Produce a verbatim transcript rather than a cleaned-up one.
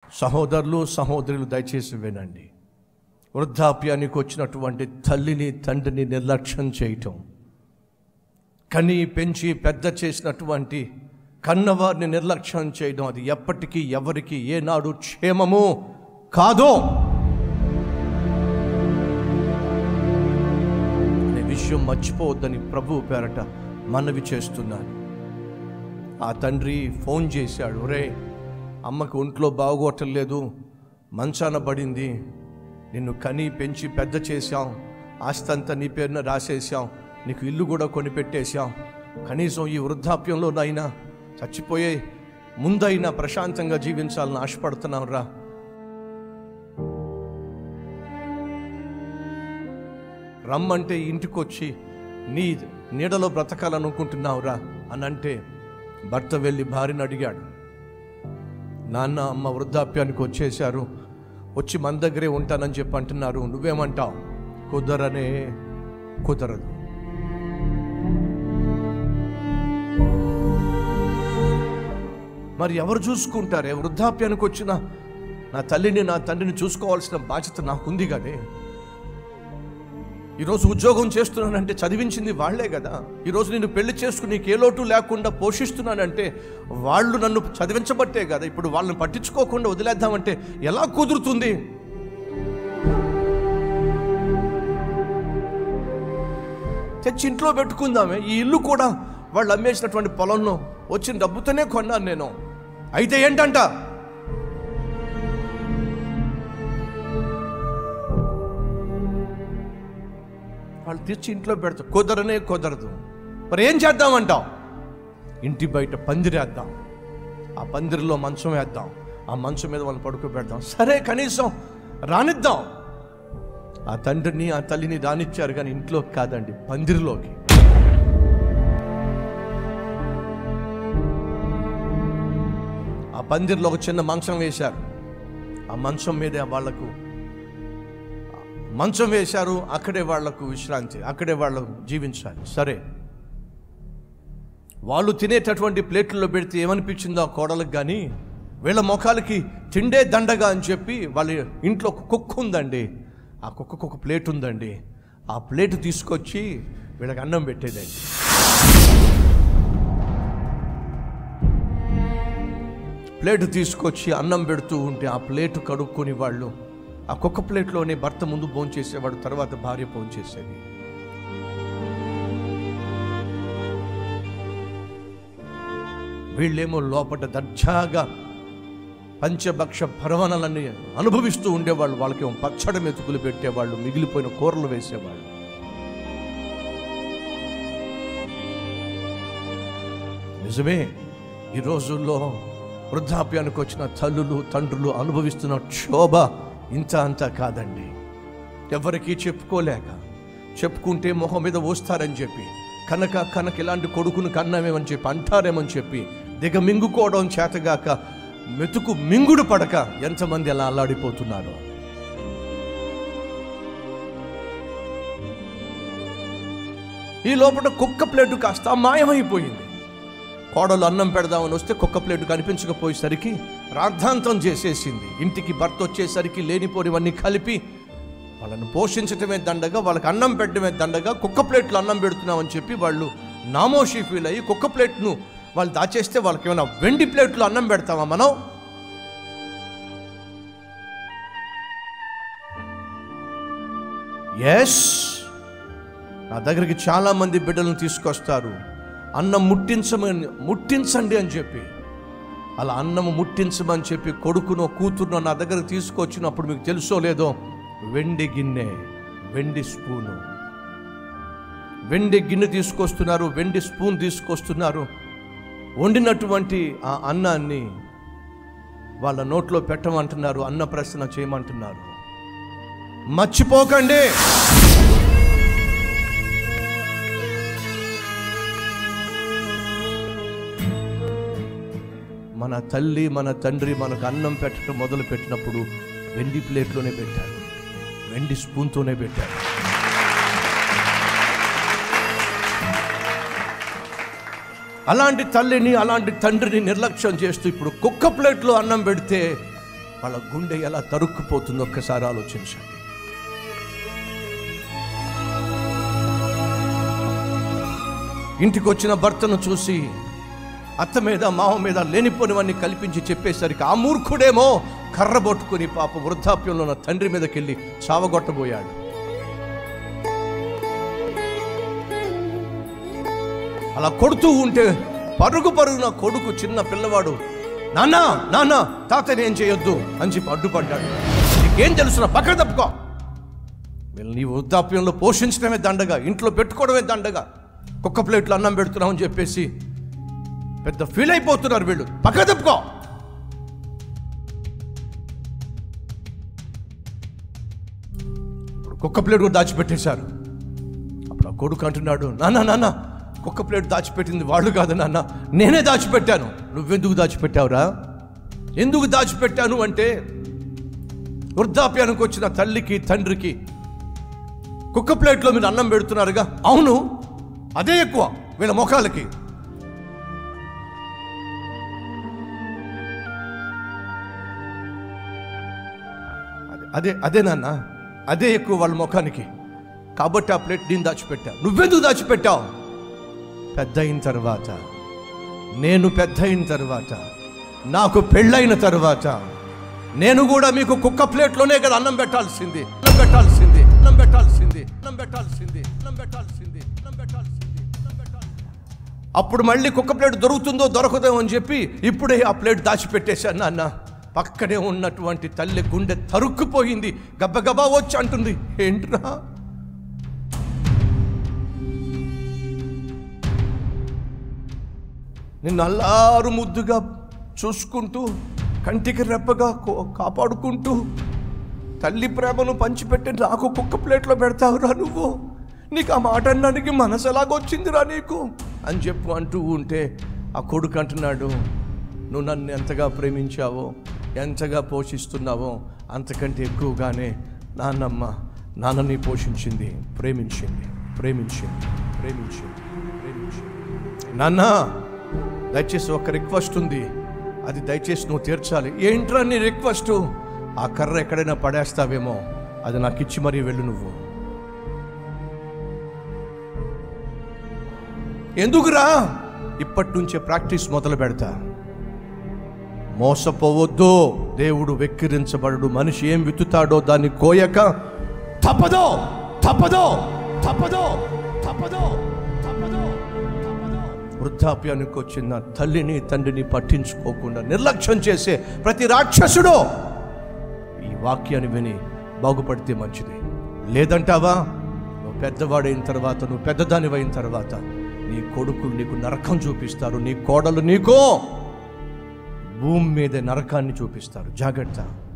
సహోదరులు సహోదరులు దయచేసి వినండి. వృద్ధాప్యానికి వచ్చినటువంటి తల్లిని తండ్రిని నిర్లక్ష్యం చేయటం, కని పెంచి పెద్ద చేసినటువంటి కన్నవారిని నిర్లక్ష్యం చేయడం, అది ఎప్పటికీ ఎవరికి ఏనాడు క్షేమము కాదో అనే విషయం మర్చిపోవద్దని ప్రభువు పేరట మనవి చేస్తున్నాను. ఆ తండ్రి ఫోన్ చేశాడు, ఒరే అమ్మకు ఒంట్లో బాగోటం లేదు, మంచాన పడింది, నిన్ను కని పెంచి పెద్ద చేశాం, ఆస్తి అంతా నీ పేరున రాసేసాం, నీకు ఇల్లు కూడా కొనిపెట్టేశాం, కనీసం ఈ వృద్ధాప్యంలోనైనా చచ్చిపోయే ముందైనా ప్రశాంతంగా జీవించాలని ఆశపడుతున్నాం రా. రమ్మంటే ఇంటికొచ్చి నీ నీడలో బ్రతకాలనుకుంటున్నావురా అని అంటే భర్త వెళ్ళి భార్యను అడిగాడు, నాన్న అమ్మ వృద్ధాప్యానికి వచ్చేశారు, వచ్చి మన దగ్గరే ఉంటానని చెప్పి అంటున్నారు, నువ్వేమంటావు? కుదరనే కుదరదు. మరి ఎవరు చూసుకుంటారే? వృద్ధాప్యానికి వచ్చిన నా తల్లిని నా తండ్రిని చూసుకోవాల్సిన బాధ్యత నాకుంది కదే. ఈరోజు ఉద్యోగం చేస్తున్నానంటే చదివించింది వాళ్లే కదా. ఈరోజు నేను పెళ్లి చేసుకుని నీకు ఏ లోటు లేకుండా పోషిస్తున్నానంటే వాళ్ళు నన్ను చదివించబట్టే కదా. ఇప్పుడు వాళ్ళని పట్టించుకోకుండా వదిలేద్దామంటే ఎలా కుదురుతుంది? తెచ్చి ఇంట్లో పెట్టుకుందామే. ఈ ఇల్లు కూడా వాళ్ళు అమ్మేసినటువంటి పొలంలో వచ్చిన డబ్బుతోనే కొన్నాను నేను. అయితే ఏంటంట, వాళ్ళు తెచ్చి ఇంట్లో పెడతారు. కుదరనే కుదరదు. మరి ఏం చేద్దామంటావు? ఇంటి బయట పందిరేద్దాం, ఆ పందిరిలో మంచం వేద్దాం, ఆ మంచం మీద వాళ్ళని పడుకోబెడదాం. సరే కనీసం రానిద్దాం. ఆ తండ్రిని ఆ తల్లిని రానిచ్చారు, కానీ ఇంట్లోకి కాదండి, పందిరిలోకి. ఆ పందిరిలో ఒక చిన్న మంచం వేశారు. ఆ మంచం మీదే వాళ్లకు మంచం వేశారు, అక్కడే వాళ్లకు విశ్రాంతి, అక్కడే వాళ్ళు జీవించాలి. సరే, వాళ్ళు తినేటటువంటి ప్లేట్లలో పెడితే ఏమనిపించిందో ఆ కోడలకు, కానీ వీళ్ళ ముఖాలకి తిండే దండగా అని చెప్పి వాళ్ళ ఇంట్లో ఒక కుక్క ఉందండి, ఆ కుక్కకు ఒక ప్లేట్ ఉందండి, ఆ ప్లేట్ తీసుకొచ్చి వీళ్ళకి అన్నం పెట్టేదండి. ప్లేటు తీసుకొచ్చి అన్నం పెడుతూ ఉంటే ఆ ప్లేటు కడుక్కొని వాళ్ళు ఆ కుక్క ప్లేట్లోనే భర్త ముందు భోంచేసేవాడు, తర్వాత భార్య భోంచేసేది. వీళ్ళేమో లోపల దర్జాగా పంచభక్ష పరవణాలన్నీ అనుభవిస్తూ ఉండేవాళ్ళు. వాళ్ళకేమో పచ్చడి మెతుకులు పెట్టేవాళ్ళు, మిగిలిపోయిన కూరలు వేసేవాళ్ళు. నిజమే, ఈ రోజుల్లో వృద్ధాప్యానికి వచ్చిన తల్లులు తండ్రులు అనుభవిస్తున్న క్షోభ ఇంత అంతా కాదండి. ఎవరికీ చెప్పుకోలేక, చెప్పుకుంటే మొహం మీద వస్తారని చెప్పి, కనుక కనుక ఇలాంటి కొడుకును కన్నామేమని చెప్పి అంటారేమని చెప్పి దిగ మింగుకోవడం చేతగాక మెతుకు మింగుడు పడక ఎంతమంది అలా అల్లాడిపోతున్నారు. ఈ లోపల కుక్క ప్లేటు కాస్త మాయమైపోయింది. కోడలు అన్నం పెడదామని వస్తే కుక్క ప్లేటు కనిపించకపోయేసరికి రాద్ధాంతం చేసేసింది. ఇంటికి భర్త వచ్చేసరికి లేనిపోనివన్నీ కలిపి వాళ్ళను పోషించటమే దండగా, వాళ్ళకి అన్నం పెట్టడమే దండగా, కుక్క ప్లేట్లు అన్నం పెడుతున్నామని చెప్పి వాళ్ళు నామోషి ఫీల్ అయ్యి కుక్క ప్లేట్ను వాళ్ళు దాచేస్తే వాళ్ళకి ఏమైనా వెండి ప్లేట్లు అన్నం పెడతామా మనం? ఎస్, నా దగ్గరికి చాలా మంది బిడ్డలను తీసుకొస్తారు, అన్నం ముట్టించమని ముట్టించండి అని చెప్పి. అలా అన్నము ముట్టించమని చెప్పి కొడుకునో కూతురునో నా దగ్గర తీసుకొచ్చినప్పుడు మీకు తెలుసో లేదో, వెండి గిన్నె, వెండి స్పూను, వెండి గిన్నె తీసుకొస్తున్నారు, వెండి స్పూన్ తీసుకొస్తున్నారు. వండినటువంటి ఆ అన్నాన్ని వాళ్ళ నోట్లో పెట్టమంటున్నారు, అన్న ప్రశ్న చేయమంటున్నారు. మర్చిపోకండి, మన తల్లి మన తండ్రి మనకు అన్నం పెట్టడం మొదలు పెట్టినప్పుడు వెండి ప్లేట్లోనే పెట్టారు, వెండి స్పూన్తోనే పెట్టారు. అలాంటి తల్లిని అలాంటి తండ్రిని నిర్లక్ష్యం చేస్తూ ఇప్పుడు కుక్క ప్లేట్లో అన్నం పెడితే వాళ్ళ గుండె ఎలా తరుక్కుపోతుందో ఒక్కసారి ఆలోచించండి. ఇంటికి వచ్చిన భర్తను చూసి అత్త మీద మామ మీద లేనిపోనివన్నీ కల్పించి చెప్పేసరికి ఆ మూర్ఖుడేమో కర్ర పట్టుకుని పాప వృద్ధాప్యంలో ఉన్న తండ్రి మీదకి వెళ్ళి చావగొట్టబోయాడు. అలా కొడుతూ ఉంటే పరుగు పరుగున కొడుకు చిన్న పిల్లవాడు నాన్న నాన్న తాతని ఏం చేయొద్దు అని చెప్పి అడ్డుపడ్డాడు. నీకేం తెలుసున్నా పక్కన తప్పుకో, వీళ్ళు నీ వృద్ధాప్యంలో పోషించడమే దండగా, ఇంట్లో పెట్టుకోవడమే దండగా, కుక్క ప్లేట్లు అన్నం పెడుతున్నావు అని చెప్పేసి పెద్ద ఫీల్ అయిపోతున్నారు వీళ్ళు, పక్కన తప్పుకో. ఇప్పుడు కుక్క ప్లేట్ కూడా దాచిపెట్టేశారు. అప్పుడు ఆ కొడుకు అంటున్నాడు, నాన్న నాన్న కుక్క ప్లేట్ దాచిపెట్టింది వాళ్ళు కాదు నాన్న, నేనే దాచిపెట్టాను. నువ్వెందుకు దాచిపెట్టావురా? ఎందుకు దాచిపెట్టాను అంటే వృద్ధాప్యానికి వచ్చిన తల్లికి తండ్రికి కుక్క ప్లేట్లో మీరు అన్నం పెడుతున్నారుగా, అవును అదే ఎక్కువ వీళ్ళ ముఖాలకి. అదే అదే నాన్న అదే ఎక్కువ వాళ్ళ ముఖానికి, కాబట్టి ఆ ప్లేట్ నేను దాచిపెట్టా. నువ్వెందుకు దాచిపెట్టావు? పెద్ద అయిన తర్వాత, నేను పెద్ద అయిన తర్వాత, నాకు పెళ్ళైన తర్వాత నేను కూడా మీకు కుక్క ప్లేట్లోనే కదా అన్నం పెట్టాల్సింది అన్నం పెట్టాల్సింది అన్నం పెట్టాల్సింది అన్నం పెట్టాల్సింది అన్నం పెట్టాల్సింది అన్నం పెట్టాల్సింది అన్నం పెట్టాల్సింది అప్పుడు మళ్ళీ కుక్క ప్లేట్ దొరుకుతుందో దొరకదో అని చెప్పి ఇప్పుడే ఆ ప్లేట్ దాచిపెట్టేశాను నాన్న. పక్కనే ఉన్నటువంటి తల్లి గుండె తరుక్కుపోయింది, గబ్బగబా వచ్చి అంటుంది, ఏంట్రా నిన్ను అల్లారు ముద్దుగా చూసుకుంటూ కంటికి రెప్పగా కాపాడుకుంటూ తల్లి ప్రేమను పంచిపెట్టి నాకు కుక్క ప్లేట్లో పెడతావురా నువ్వు? నీకు ఆ మాట అన్నానికి మనసు ఎలాగొచ్చిందిరా నీకు అని చెప్పు అంటూ ఉంటే ఆ కొడుకు అంటున్నాడు, నువ్వు నన్ను ఎంతగా ప్రేమించావో, ఎంతగా పోషిస్తున్నావో అంతకంటే ఎక్కువగానే నాన్నమ్మ నాన్నని పోషించింది, ప్రేమించింది ప్రేమించింది ప్రేమించింది ప్రేమించింది నాన్న దయచేసి ఒక రిక్వెస్ట్ ఉంది, అది దయచేసి నువ్వు తీర్చాలి. ఏంట్రా నీ రిక్వెస్ట్? ఆ కర్ర ఎక్కడైనా పడేస్తావేమో, అది నాకు ఇచ్చి మరీ వెళ్ళు నువ్వు. ఎందుకురా? ఇప్పటి నుంచే ప్రాక్టీస్ మొదలు పెడతా. మోసపోవద్దు, దేవుడు వెక్కిరించబడు. మనిషి ఏం విత్తుతాడో దాన్ని కోయక తప్పదో తప్పదో తప్పదో తప్పదో తప్పదో. వృద్ధాప్యానికి వచ్చిన తల్లిని తండ్రిని పట్టించుకోకుండా నిర్లక్ష్యం చేసే ప్రతి రాక్షసుడు ఈ వాక్యాన్ని విని బాగుపడితే మంచిది. లేదంటావా? నువ్వు పెద్దవాడైన తర్వాత, నువ్వు పెద్దదానివి అయిన తర్వాత నీ కొడుకులు నీకు నరకం చూపిస్తారు, నీ కోడలు నీకు భూమి మీద నరకాన్ని చూపిస్తారు. జాగ్రత్త.